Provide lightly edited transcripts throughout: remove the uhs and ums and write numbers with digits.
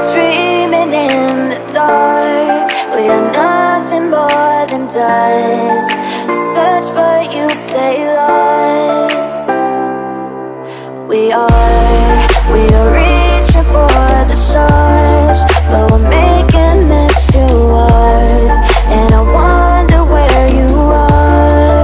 We're dreaming in the dark. We are nothing more than dust. Search but you stay lost. We are reaching for the stars, but we're making this too hard. And I wonder where you are.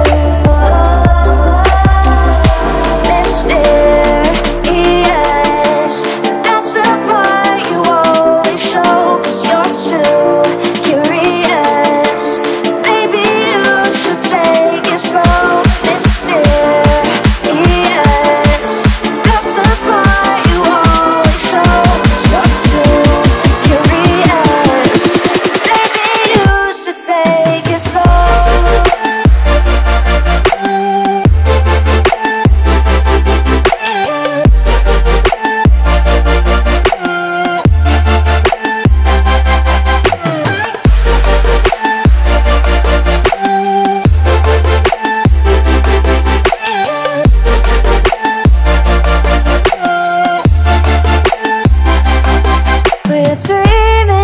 Mysterious, that's the part you always show. 'Cause you're too curious. Maybe you should take it slow. Mysterious, that's the part you always show. 'Cause you're too curious. Maybe you should take it slow. We're dreaming